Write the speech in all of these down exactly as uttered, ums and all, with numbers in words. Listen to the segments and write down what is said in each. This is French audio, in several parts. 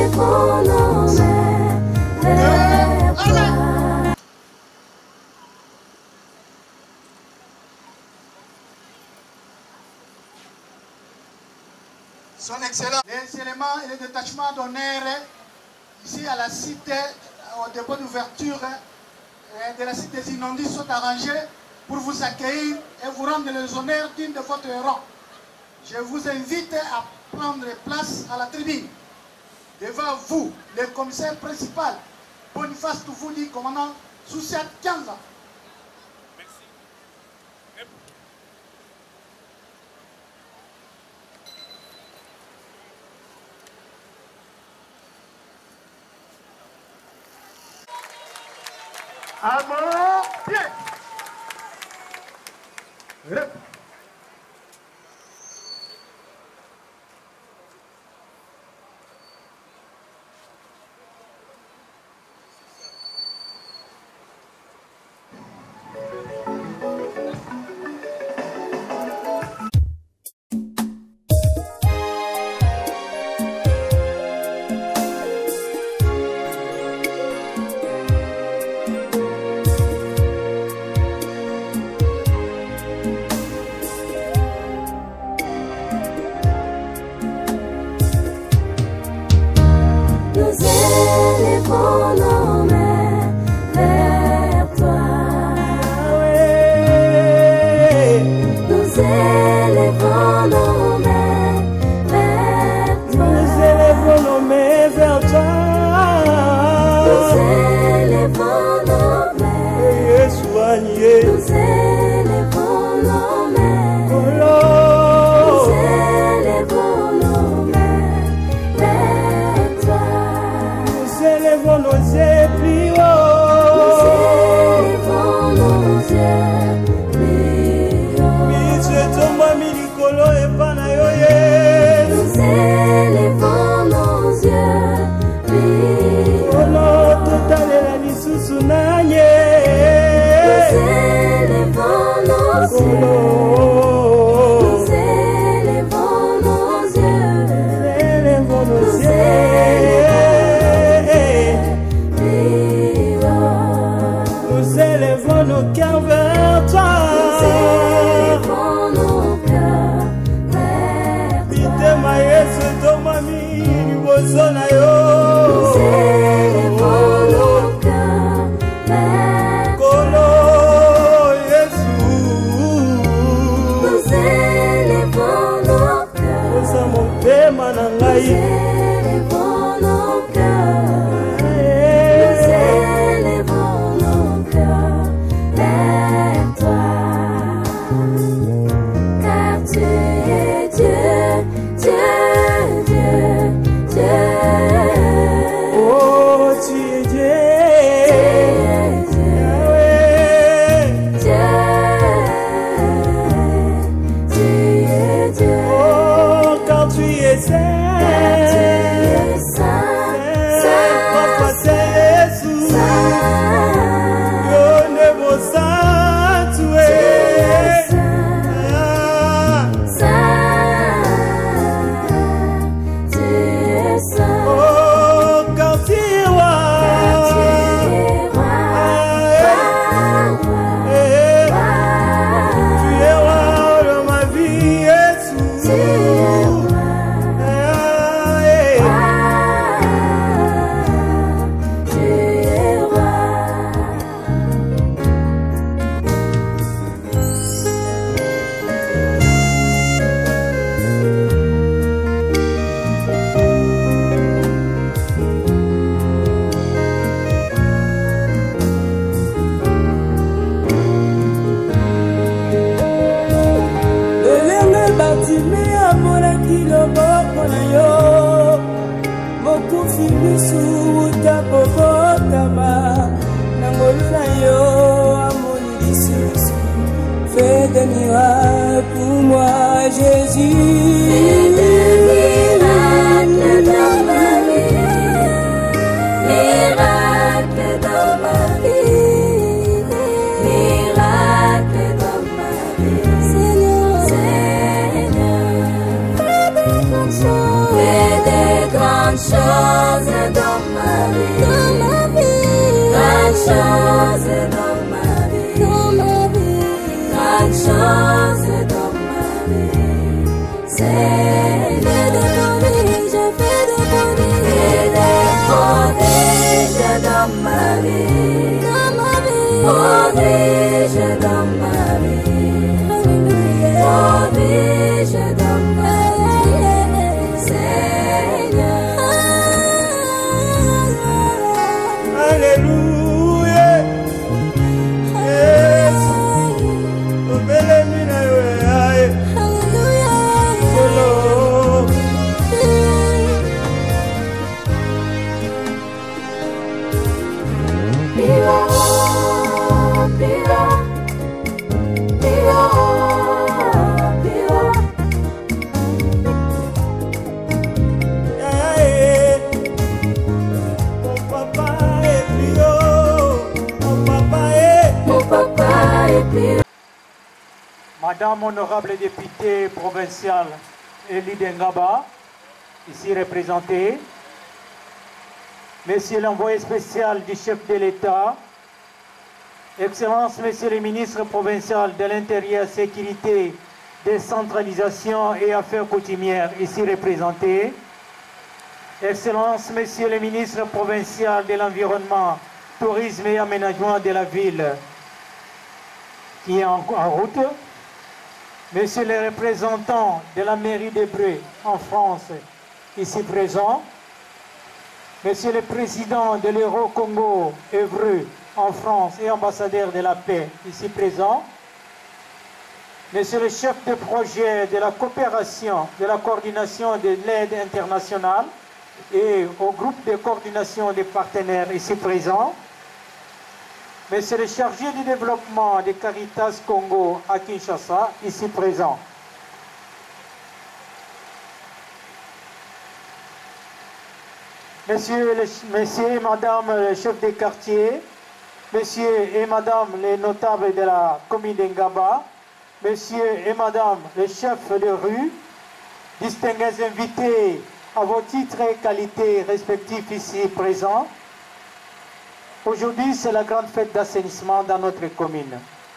élevons nos mains vers toi. Son Excellence, les éléments et les détachements d'honneur ici à la cité, au dépôt d'ouverture de la cité des inondés sont arrangés pour vous accueillir et vous rendre les honneurs d'une de votre rang. Je vous invite à prendre place à la tribune. Devant vous, le commissaire principal, Boniface Toufoudi, commandant Souciat Kianza. À mon pied. Rep. Fais des miracles pour moi, Jésus. Fais des miracles dans ma vie, miracles dans ma vie, miracles dans ma vie. Seigneur, Seigneur, fais des grandes choses, fais des grandes Grande chose dans ma vie, dans ma vie. Grande chose dans ma vie, dans ma vie. Grande chose dans ma vie. C'est de prodiges, fait de prodiges, des prodiges dans ma vie, dans ma vie. Prodiges dans ma vie, prodiges dans ma vie, Seigneur. Alléluia. Yes. Obelemina we ai. Solo. Pira, pira, pira, pira. Eh. Mon papa est plus haut. Mon papa est. Mon papa est pire. Madame honorable députée provinciale Elie Dengaba, ici représentée. Monsieur l'envoyé spécial du chef de l'État, Excellences, Monsieur le ministre provincial de l'Intérieur, Sécurité, Décentralisation et Affaires coutumières, ici représentés. Excellences, Monsieur le ministre provincial de l'Environnement, Tourisme et Aménagement de la ville, qui est en, en route. Monsieur le représentant de la mairie d'Évreux en France, ici présent. Monsieur le président de l'Euro-Congo Évreux en France et ambassadeur de la paix, ici présent. Monsieur le chef de projet de la coopération, de la coordination de l'aide internationale et au groupe de coordination des partenaires, ici présent. Monsieur le chargé du développement de Caritas Congo à Kinshasa, ici présent. Monsieur, le, monsieur et madame le chef des quartiers, monsieur et madame les notables de la commune d'Engaba, monsieur et madame les chefs de rue, distingués invités à vos titres et qualités respectifs ici présents. Aujourd'hui, c'est la grande fête d'assainissement dans notre commune.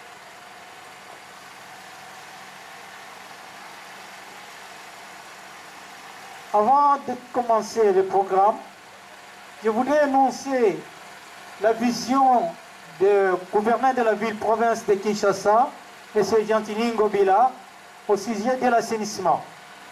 Avant de commencer le programme, je voudrais annoncer la vision du gouverneur de la ville-province de Kinshasa, M. Gentili Ngobila, au sujet de l'assainissement.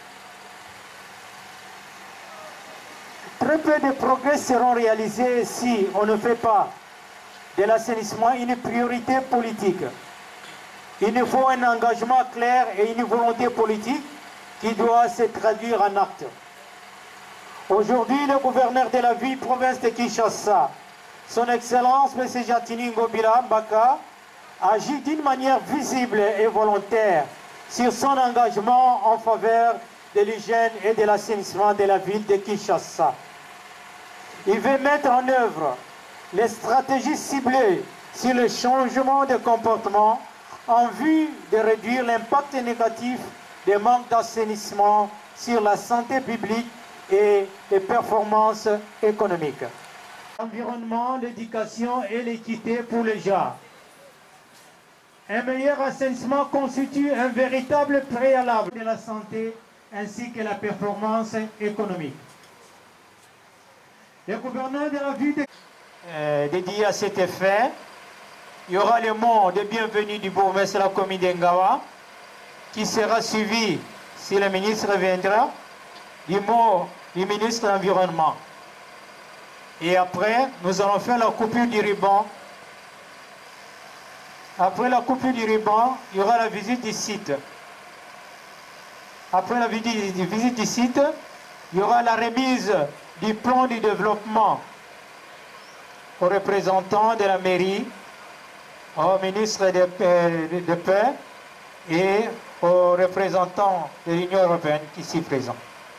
Très peu de progrès seront réalisés si on ne fait pas de l'assainissement une priorité politique. Il nous faut un engagement clair et une volonté politique qui doit se traduire en actes. Aujourd'hui, le gouverneur de la ville province de Kinshasa, son Excellence M. Gentili Ngobila Mbaka, agit d'une manière visible et volontaire sur son engagement en faveur de l'hygiène et de l'assainissement de la ville de Kinshasa. Il veut mettre en œuvre les stratégies ciblées sur le changement de comportement en vue de réduire l'impact négatif des manques d'assainissement sur la santé publique et les performances économiques. L'environnement, l'éducation et l'équité pour les gens. Un meilleur assainissement constitue un véritable préalable de la santé ainsi que la performance économique. Le gouverneur de la ville de... euh, dédié à cet effet, il y aura le mot de bienvenue du bourgmestre de la commune d'Engawa qui sera suivi, si le ministre viendra, du mot du ministre de l'Environnement. Et après, nous allons faire la coupure du ruban. Après la coupure du ruban, il y aura la visite du site. Après la visite du site, il y aura la remise du plan de développement aux représentants de la mairie, au ministre de, de, de paix et aux représentants de l'Union européenne qui sont présents.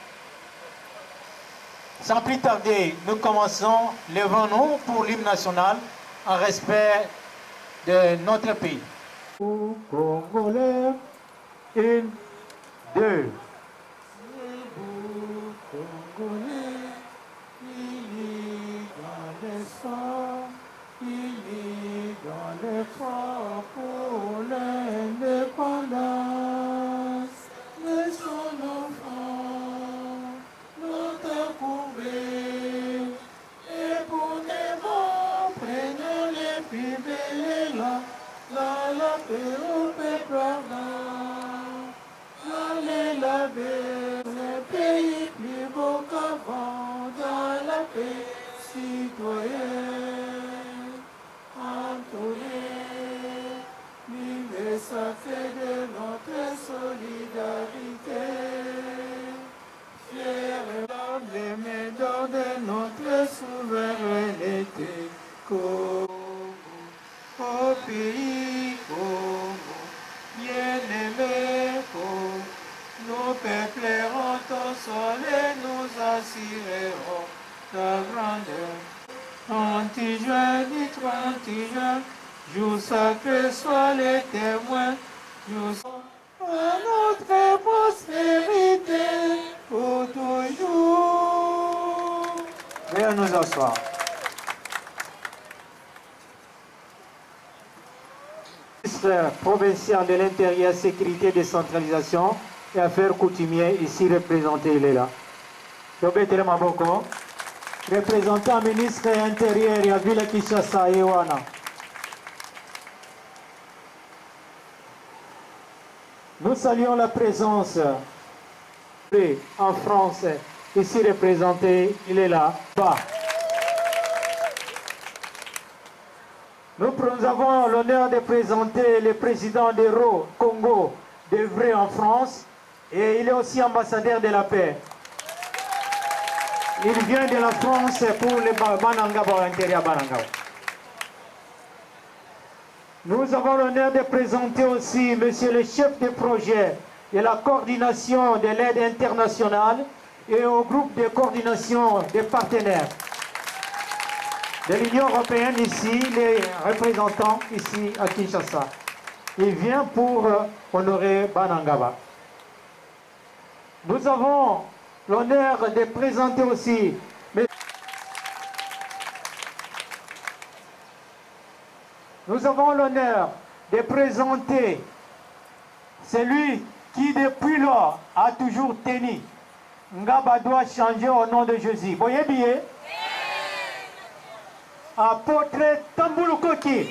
Sans plus tarder, nous commençons levons-nous pour l'hymne national en respect de notre pays. Congolais, une, deux. Congolais, vers un pays plus beau qu'avant, dans la paix citoyenne. Entouré, vivre sacré de notre solidarité. Fier et les médailles de notre souveraineté. Congo, au pays Congo, bien-aimé Congo, nous peuplerons ton sol et nous assurerons ta grandeur. trente juin, du trente juin, jour sacré, sois les témoins, jour à notre prospérité pour toujours. Veuillez nous asseoir. Ministre provincial de l'Intérieur, Sécurité, Décentralisation et Affaires coutumières, ici représenté, il est là. Robert Maboko, représentant ministre intérieur et à Ville Kinshasa, Ewana. Nous saluons la présence en France, ici représenté, il est là, bas. Nous, nous avons l'honneur de présenter le président d'Euro Congo d'œuvrer en France et il est aussi ambassadeur de la paix. Il vient de la France pour le Banangaba, l'intérieur Banangaba. Nous avons l'honneur de présenter aussi monsieur le chef de projet de la coordination de l'aide internationale et au groupe de coordination des partenaires de l'Union européenne ici, les représentants ici à Kinshasa. Il vient pour honorer Banangaba. Nous avons l'honneur de présenter aussi Nous avons l'honneur de présenter celui qui depuis lors a toujours tenu. Ngaba doit changer au nom de Jésus. Vous voyez bien? Apôtre Tambulu Koki.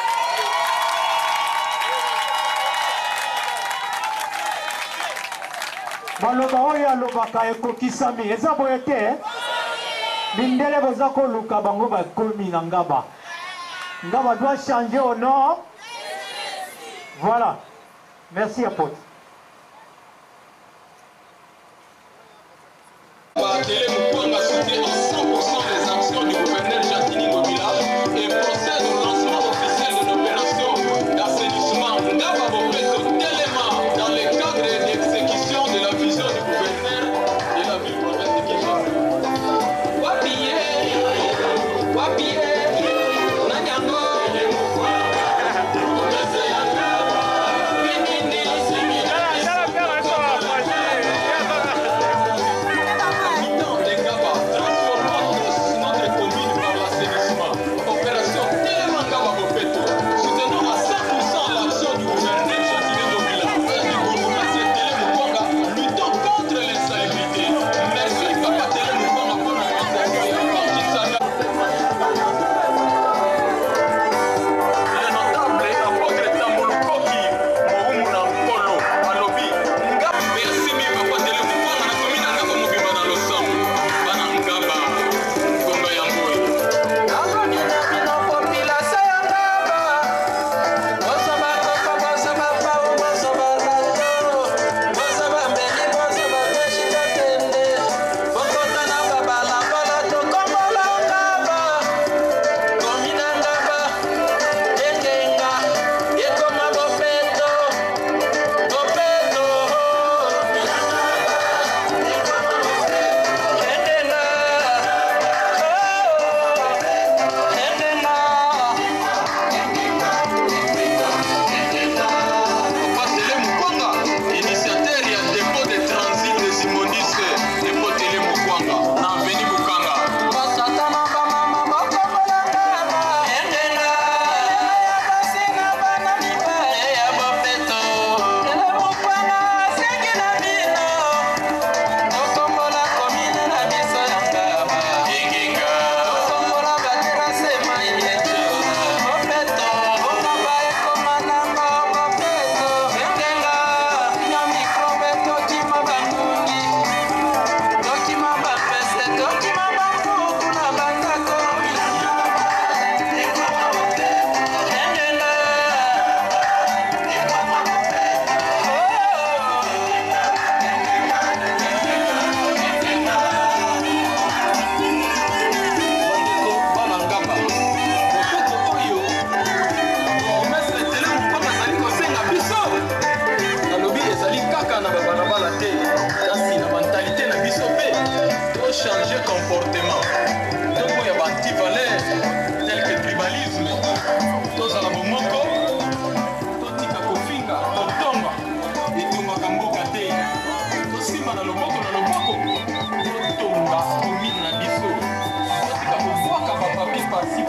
Maloba oyo alobaka ekokisami eza boye te mindele boza koluka bango bakomi na Ngaba. Ngaba doit changer au nom. Voilà. Merci apôtre. Télé Mukwanga soutient à cent pour cent les actions du gouverneur Jacqueline Ngobila et procède au lancement officiel de l'opération d'assainissement Ngaba Bopeto Téléma dans le cadre d'exécution de la vision du gouverneur de la ville province de Kinshasa. Wapie, Wapie, Nanyango, Binini, Simila.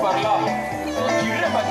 par là. Tirez ma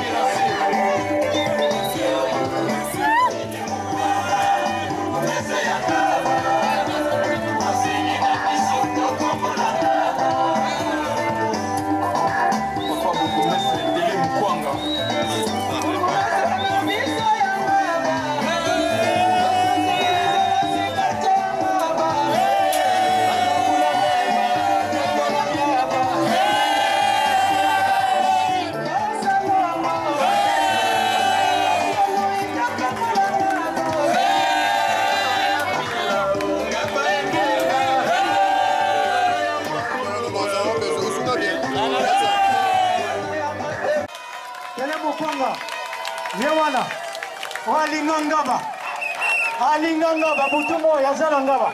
Yewana, walinga ngaba, alinga ngaba, butumo yazala ngaba.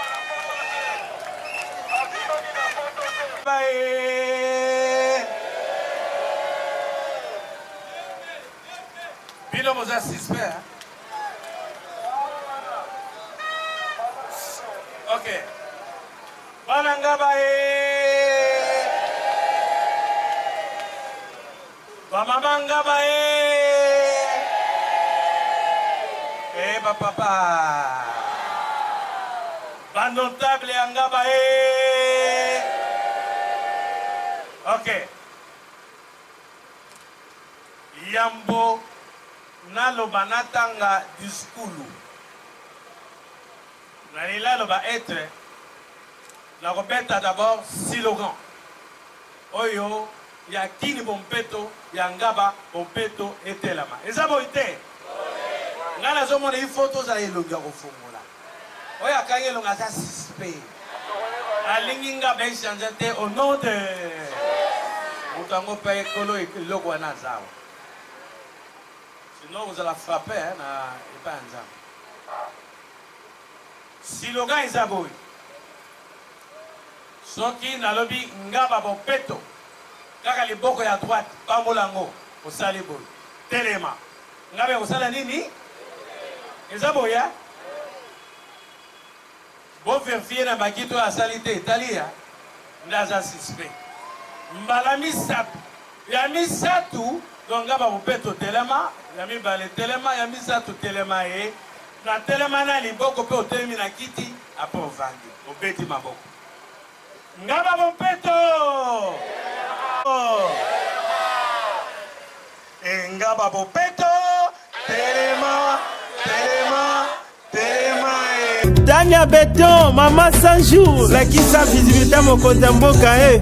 Bino moza suspect. Ok. Bana ngaba e. Bamama ngaba e. Eh, bah, papa. Bah, notable et Angabae. Ok. Yambo naloba natanga discours. Nalila loba être. La robeta d'abord slogan. Oyo, ya kini bompeto, ya ngaba bompeto etelama. Ezabo ite. Ngana zomo na photo za elonga kofungola. Oya kanye longa za suspect. Alingi ngaba échanger au nom de Mutango pa ekolo eloko wana zawa. Sinon vous allez frapper hein, na epa nzambe. Slogan ezabo. Soki nalobi ngaba bompeto. Kaka liboko ya droite pamolango osali boy. Telema. Ngabe osala nini? Ezabo ya. Bon vérifier na bakito ya salite Italia. Ndaza suspect. Mbala misatu. Ya misatu donc ngaba bompeto telema, ya mibale telema, ya misatu telema e. Na telema na liboko pe otelemi na kiti apo vangi. Obeti maboko. Ngaba bompeto. Ngaba bompeto. Telema, telema, telema. Tania Béton, maman cent jours, la qui sa visibilité mon côté mboka eh.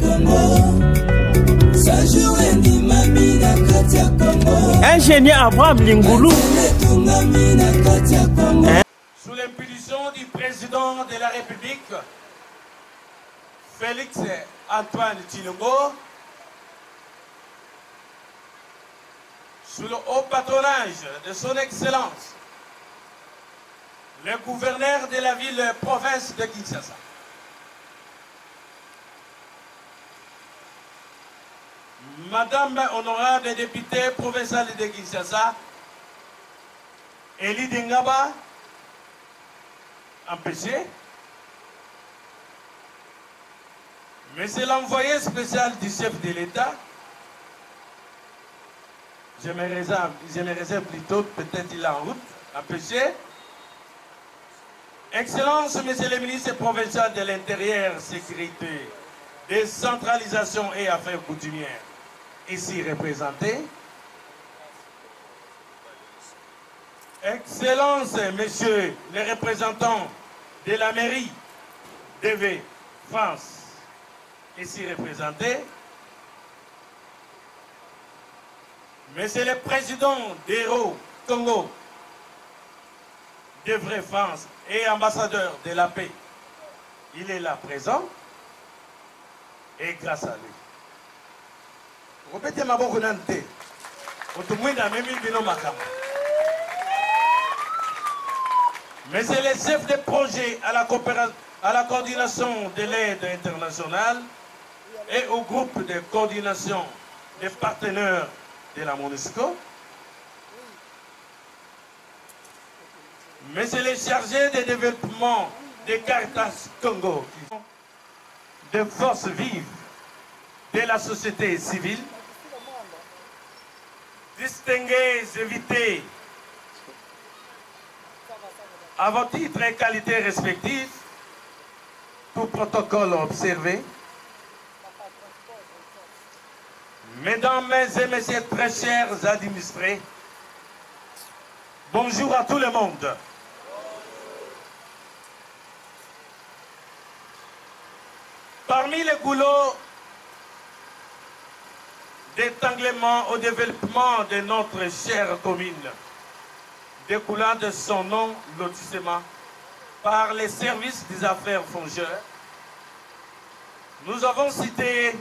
Ingénieur Abraham Lingoulou. Sous l'impulsion du président de la République, Félix Antoine Tshilombo, sous le haut patronage de son Excellence, le gouverneur de la ville-province de Kinshasa, Madame honorable députée provinciale de Kinshasa, Elie Dengaba, empêché, Monsieur l'envoyé spécial du chef de l'État, je me réserve, je me réserve plutôt, peut-être il est en route, empêché. Excellence, Monsieur le ministre provincial de l'Intérieur, Sécurité, Décentralisation et Affaires coutumières, ici représenté. Excellence, Messieurs les représentants de la mairie D V France, ici représenté. Monsieur le Président d'Héros Congo, de Vraie France et ambassadeur de la paix, il est là présent et grâce à lui. Répétez ma bonne volonté. Mais c'est le chef de projet à la, à la coordination de l'aide internationale et au groupe de coordination des partenaires de la MONUSCO. Mais c'est le chargé de développement de Caritas Congo, des forces vives de la société civile, distingués invités, à vos titres et qualités respectifs, tout protocole observé, mesdames et messieurs très chers administrés, bonjour à tout le monde. Parmi les boulots d'étanglement au développement de notre chère commune, découlant de son nom lotissement par les services des affaires foncières, nous avons cité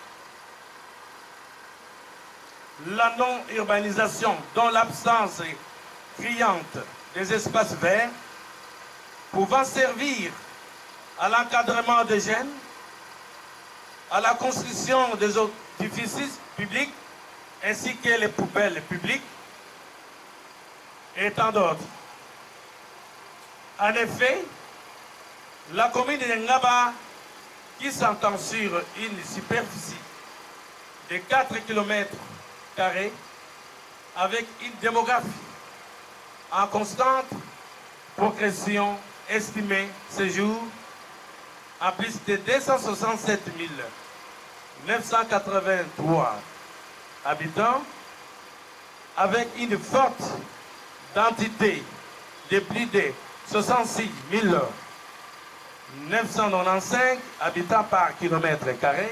la non-urbanisation dont l'absence criante des espaces verts pouvant servir à l'encadrement des jeunes, à la construction des édifices publics ainsi que les poubelles publiques et tant d'autres. En effet, la commune de Ngaba, qui s'entend sur une superficie de quatre kilomètres carrés avec une démographie en constante progression estimée ce jour à plus de deux cent soixante-sept mille neuf cent quatre-vingt-trois habitants, avec une forte densité de plus de soixante-six mille neuf cent quatre-vingt-quinze habitants par kilomètre carré,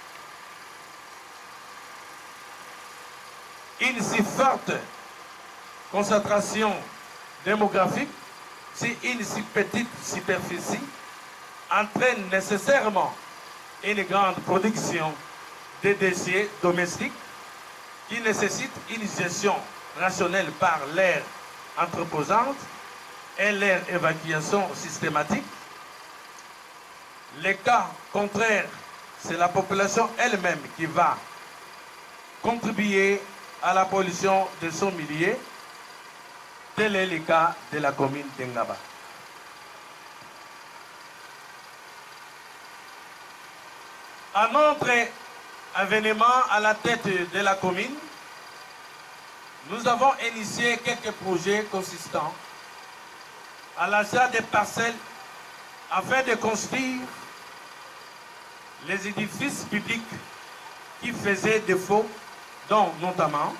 une si forte concentration démographique sur une si petite superficie entraîne nécessairement une grande production de déchets domestiques qui nécessite une gestion rationnelle par l'air entreposante et leur évacuation systématique. Les cas contraires, c'est la population elle-même qui va contribuer à la pollution de son milieu. Tel est le cas de la commune de Ngaba. À notre avènement à la tête de la commune, nous avons initié quelques projets consistants à l'achat des parcelles afin de construire les édifices publics qui faisaient défaut, dont notamment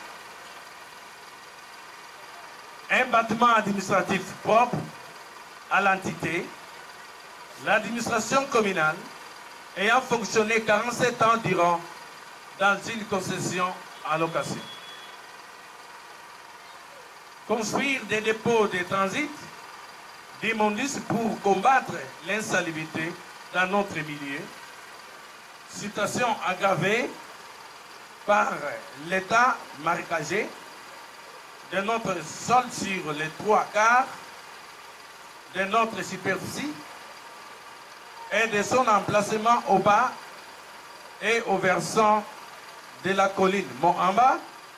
un bâtiment administratif propre à l'entité, l'administration communale ayant fonctionné quarante-sept ans durant dans une concession en location. Construire des dépôts de transit d'immondices pour combattre l'insalubrité dans notre milieu, situation aggravée par l'état marécagé de notre sol sur les trois quarts de notre superficie et de son emplacement au bas et au versant de la colline Mont-en-Bas.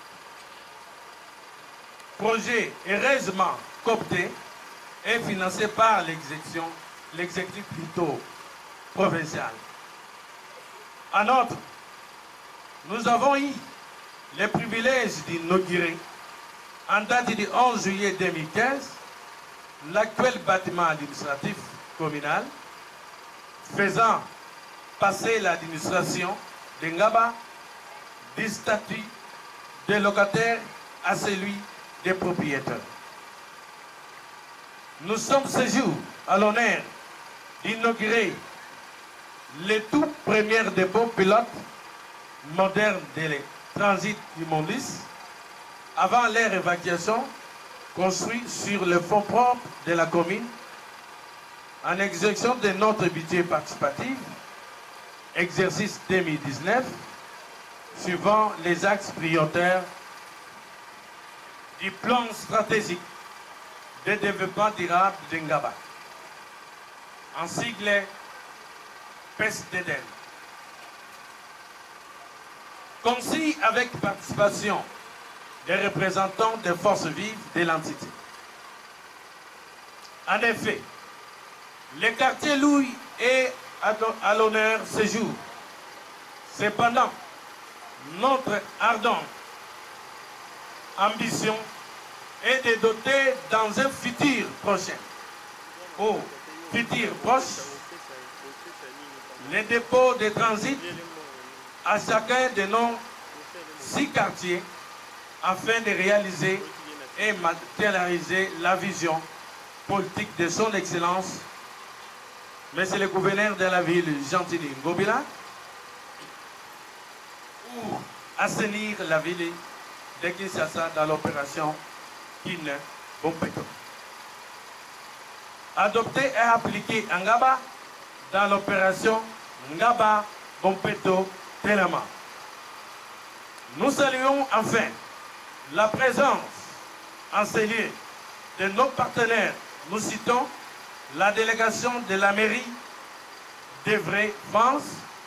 Projet heureusement coopté et financé par l'exécution, l'exécutif plutôt provincial. En outre, nous avons eu le privilège d'inaugurer en date du onze juillet deux mille quinze l'actuel bâtiment administratif communal faisant passer l'administration de Ngaba du statut de locataire à celui des propriétaires. Nous sommes ce jour à l'honneur d'inaugurer les tout premiers dépôts pilotes modernes de transit immondices avant leur évacuation, construits sur le fonds propre de la commune en exécution de notre budget participatif, exercice deux mille dix-neuf, suivant les axes prioritaires du plan stratégique de développement durable de Ngaba, en sigle P E S D D N. Conçu avec participation des représentants des forces vives de l'entité. En effet, le quartier Louis est à l'honneur ce jour. Cependant, notre ardent ambition est de doter dans un futur prochain, ou futur proche, les dépôts de transit à chacun de nos six quartiers afin de réaliser et matérialiser la vision politique de son Excellence, Monsieur le gouverneur de la ville, Gentili Ngobila, pour assainir la ville de Kinshasa dans l'opération Kin Bompeto. Adopter et appliquer Ngaba dans l'opération Ngaba Bompeto Telema. Nous saluons enfin la présence en ces lieux de nos partenaires. Nous citons la délégation de la mairie d'Evray France,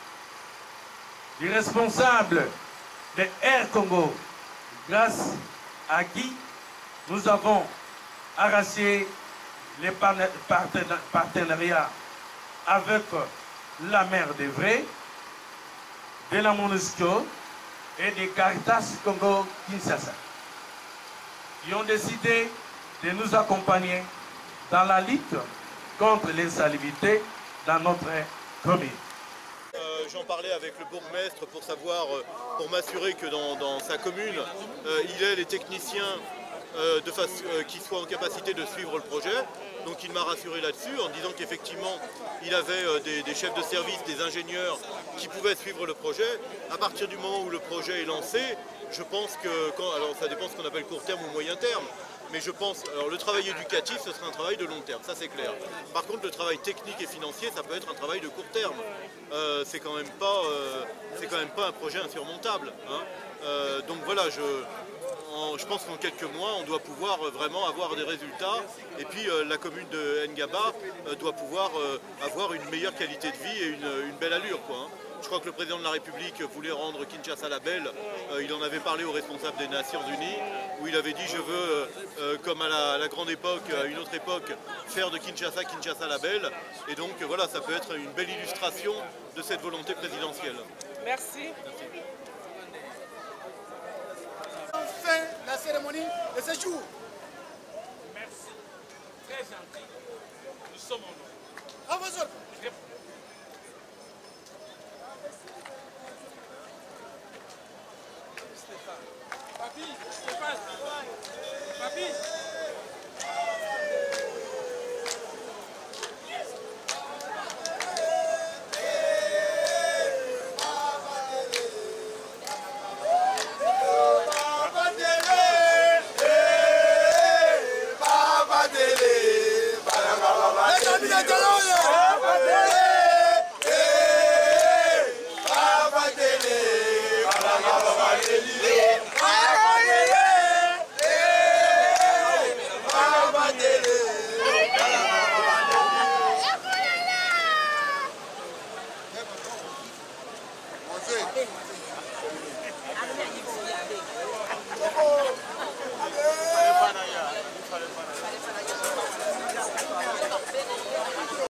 du responsable de Air Congo, grâce à qui nous avons arraché les partenariats avec la maire d'Evray, de la MONUSCO et de Caritas Congo Kinshasa, qui ont décidé de nous accompagner dans la lutte contre l'insalubrité dans notre commune. Euh, J'en parlais avec le bourgmestre pour savoir, euh, pour m'assurer que dans, dans sa commune, euh, il ait les techniciens euh, de face, euh, qui soient en capacité de suivre le projet. Donc il m'a rassuré là-dessus en disant qu'effectivement il avait euh, des, des chefs de service, des ingénieurs qui pouvaient suivre le projet. À partir du moment où le projet est lancé, je pense que, quand, alors ça dépend de ce qu'on appelle court terme ou moyen terme, mais je pense, alors le travail éducatif, ce sera un travail de long terme, ça c'est clair. Par contre, le travail technique et financier, ça peut être un travail de court terme. Euh, c'est quand même pas, euh, c'est quand même pas un projet insurmontable. Hein. Euh, donc voilà, je, en, je pense qu'en quelques mois, on doit pouvoir vraiment avoir des résultats. Et puis euh, la commune de Ngaba euh, doit pouvoir euh, avoir une meilleure qualité de vie et une, une belle allure, quoi. Hein. Je crois que le président de la République voulait rendre Kinshasa la belle. Euh, il en avait parlé aux responsables des Nations Unies, où il avait dit je veux, euh, euh, comme à la, à la grande époque, à une autre époque, faire de Kinshasa, Kinshasa la belle. Et donc euh, voilà, ça peut être une belle illustration de cette volonté présidentielle. Merci. Fin la cérémonie de ce jour. Merci. Très gentil. Nous sommes en À vos ordres. Papi, Stéphane, Papi. Hey.